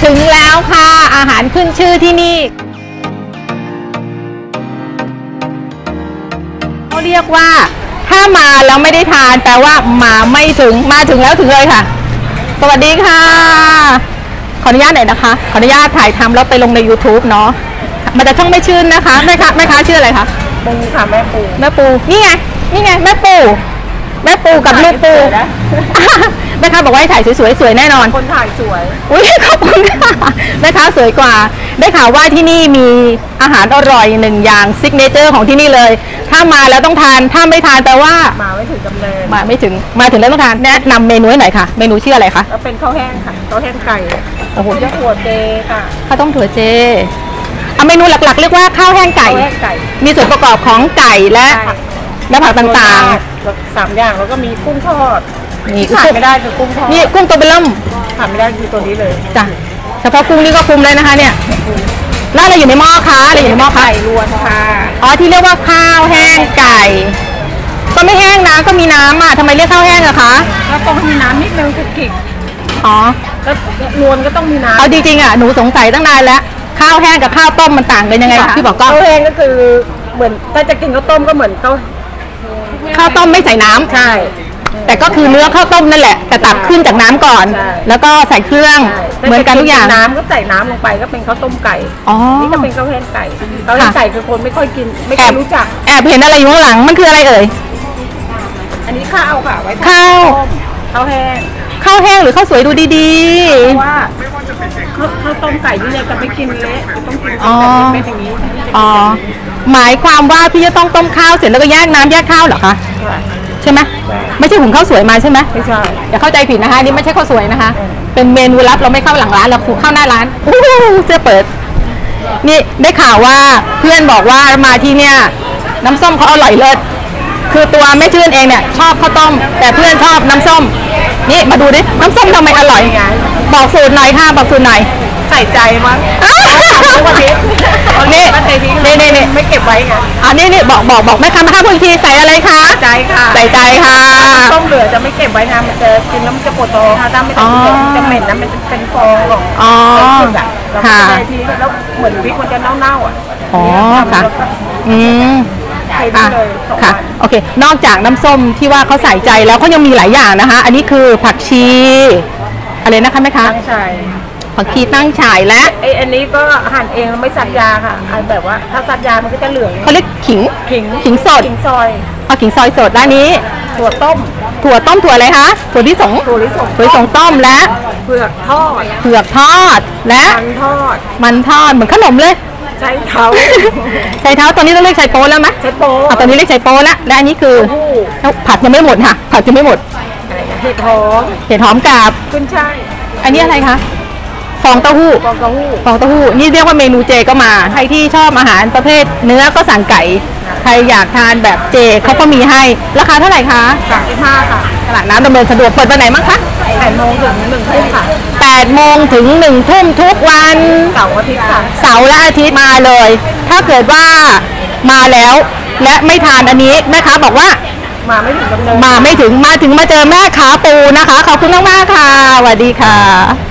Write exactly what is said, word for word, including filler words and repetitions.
ถึงแล้วค่ะอาหารขึ้นชื่อที่นี่เขาเรียกว่าถ้ามาแล้วไม่ได้ทานแปลว่ามาไม่ถึงมาถึงแล้วถึงเลยค่ะสวัสดีค่ะขออนุญาตหน่อยนะคะขออนุญาตถ่ายทำแล้วไปลงใน ยูทูบ เนาะมันจะช่องไม่ชื่นนะคะแม่ค้าแม่ค้าชื่ออะไรคะปูค่ะแม่ปูแม่ปูนี่ไงนี่ไงแม่ปูแม่ปูกับลูกปูแม่ค้าบอกว่าให้ถ่ายสวยๆสวยแน่นอนคนถ่ายสวยอุ้ยขอบคุณค่ะแม่ค้าสวยกว่าได้ข่าวว่าที่นี่มีอาหารอร่อยหนึ่งอย่างซิกเนเจอร์ของที่นี่เลยถ้ามาแล้วต้องทานถ้าไม่ทานแปลว่ามาไม่ถึงดำเนินมาไม่ถึงมาถึงแล้วต้องทานแนะนำเมนูให้หน่อยค่ะเมนูชื่ออะไรคะเป็นข้าวแห้งค่ะข้าวแห้งไก่โอ้โหจะถั่วเจค่ะข้าวต้มถั่วเจเอาเมนูหลักๆเรียกว่าข้าวแห้งไก่มีส่วนประกอบของไก่และและผักต่างๆสามอย่างแล้วก็มีกุ้งทอดนี่ขาดไม่ได้คือกุ้งทอดนี่กุ้งตัวเบลล์ขาดไม่ได้คือตัวนี้เลยจ้ะเฉพาะกุ้งนี่ก็คุ้มเลยนะคะเนี่ยแล้วอะไรอยู่ในหม้อคะอะไรอยู่ในหม้อคะไก่รวนค่ะอ๋อที่เรียกว่าข้าวแห้งไก่ก็ไม่แห้งนะก็มีน้ำอ่ะทำไมเรียกข้าวแห้งอะคะแล้วต้องมีน้ำนิดนึงคุกกิ๊กอ๋อแล้วรวนก็ต้องมีน้ำเอาจริงๆอ่ะหนูสงสัยตั้งนานแล้วข้าวแห้งกับข้าวต้มมันต่างกันยังไงคะพี่บอกก็ข้าวแห้งก็คือเหมือนถ้าจะกินข้าวต้มก็เหมือนข้าวข้าวต้มไม่ใส่น้ำใช่แต่ก็คือเนื้อข้าวต้มนั่นแหละแต่ตักขึ้นจากน้ำก่อนแล้วก็ใส่เครื่องเหมือนกันทุกอย่างน้ำก็ใส่น้ำลงไปก็เป็นข้าวต้มไก่นี่ก็เป็นข้าวแห้งไก่ข้าวแห้งไก่คือคนไม่ค่อยกินไม่ค่อยรู้จักแอบเห็นอะไรอยู่ข้างหลังมันคืออะไรเอ่ยอันนี้ข้าวค่ะไว้ข้าวข้าวแห้งข้าวแห้งหรือข้าวสวยดูดีๆเพราะว่าข้าวต้มไก่ที่เนี่ยจะไม่กินเละต้องกินแบบไม่อย่างนี้อ๋อหมายความว่าพี่จะต้องต้มข้าวเสร็จแล้วก็แยกน้ำแยกข้าวเหรอคะใช่ไหมไม่ใช่หุงข้าวสวยมาใช่ไหมไม่ใช่อย่าเข้าใจผิดนะคะนี่ไม่ใช่ข้าวสวยนะคะเป็นเมนูลับเราไม่เข้าหลังร้านเราเข้าหน้าร้านอู้เจ๊เปิดนี่ได้ข่าวว่าเพื่อนบอกว่ามาที่เนี่ยน้ำส้มเขาอร่อยเลิศคือตัวแม่ชื่นเองเนี่ยชอบข้าวต้มแต่เพื่อนชอบน้ำส้มนี่มาดูดิน้ำส้มทำไมอร่อยบอกสูตรหน่อยค่ะบอกสูตรหน่อยใส่ใจมั้งทุกวันนี้นี่นี่นี่นี่ไม่เก็บไว้ไงอันนี้นี่บอกบอกบอกแม่ค้าแม่ค้าพูดทีใส่อะไรคะใจค่ะใส่ใจค่ะต้มเหลือจะไม่เก็บไว้นะมันจะกินแล้วมันจะปวดท้องถ้าไม่ต้องเก็บจะเหม็นนะมันจะเป็นฟองหรอกอ๋อค่ะแล้วเหมือนพริกมันจะเน่าๆอ่ะอ๋อค่ะอืมค่ะค่ะโอเคนอกจากน้ำส้มที่ว่าเขาใส่ใจแล้วเขายังมีหลายอย่างนะคะอันนี้คือผักชีอะไรนะคะแม่ค้าตั้งฉ่ายผักชีตั้งฉ่ายและไออันนี้ก็หั่นเองไม่ซัดยาค่ะอันแบบว่าถ้าซัดยามันก็จะเหลืองเขาเรียกขิงขิงขิงสดขิงซอยเอาขิงซอยสดด้านนี้ถั่วต้มถั่วต้มถั่วอะไรคะถั่วลิสงถั่วลิสงถั่วลิสงต้มและเผือกทอดเผือกทอดและมันทอดมันทอดเหมือนขนมเลยใช้เท้าใช้เท้าตอนนี้ต้องเรียกใช้โป๊แล้วไหมใช้โป๊ตอนนี้เรียกใช้โป๊แล้วและอันนี้คือผัดยังไม่หมดค่ะผัดยังไม่หมดเห็ดหอมเห็ดหอมกับขึ้นช่ายอันนี้อะไรคะฟองเต้าหู้ฟองเต้าหู้ฟองเต้าหู้นี่เรียกว่าเมนูเจก็มาใครที่ชอบอาหารประเภทเนื้อก็สั่งไก่ใครอยากทานแบบเจเขาก็มีให้ราคาเท่าไหร่คะสามสิบห้าค่ะตลาดน้ำดำเนินสะดวกเปิดวันไหนมั้งคะแปดโมงถึงหนึ่งทุ่มค่ะแปดโมงถึงหนึ่งทุ่มทุกวันเสาร์อาทิตย์ค่ะเสาร์และอาทิตย์มาเลยถ้าเกิดว่ามาแล้วและไม่ทานอันนี้แม่ค้าบอกว่ามาไม่ถึงดำเนินมาไม่ถึงมาถึงมาเจอแม่ค้าปูนะคะขอบคุณมากๆค่ะสวัสดีค่ะ